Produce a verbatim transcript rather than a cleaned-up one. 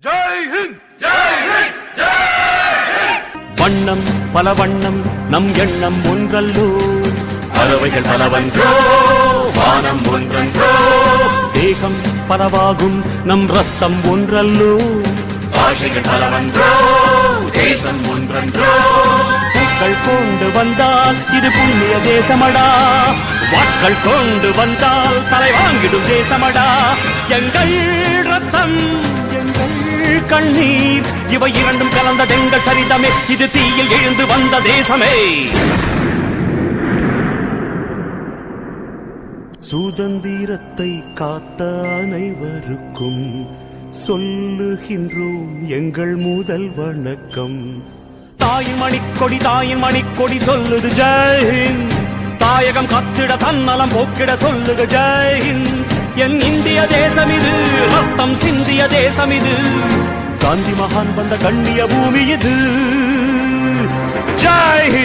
ஜெய் ஹிந்த் ஜெய் ஹிந்த் ஜெய் ஹிந்த். வண்ணம் பல வண்ணம் நம் எண்ணம் ஒன்றல்லோ, பறவைகள் பலவன்றோ வானம் ஒன்றன்றோ, தேகம் பலவாகும் நம் ரத்தம் ஒன்றல்லோ, பாஷைகள் பலவன்றோ தேசம் ஒன்றன்றோ. பூக்கள் கொண்டு வந்தால் இது புண்ணிய தேசமடா, வாட்கள் கொண்டு வந்தால் தலை வாங்கிடும் தேசமடா. எங்கள் ரத்தம் எங்கள் கண்ணீர் இவை இரண்டும் கலந்ததெங்கள் சரிதமே, இது தீயில் எழுந்து வந்த தேசமே. சுதந்திரத்தை காத்த அனைவருக்கும் சொல்லுகின்றோம் எங்கள் முதல் வணக்கம். தாயின் மணிக்கொடி தாயின் மணிக்கொடி சொல்லுது ஜெய் ஹிந்த், தாயகம் காத்திட தன்னலம் போக்கிட சொல்லுது ஜெய் ஹிந்த். என் இந்திய தேசம் இது, ரத்தம் சிந்திய தேசம் இது, காந்தி மகான் வந்த கண்ணிய பூமி இது. ஜெய் ஹிந்த்.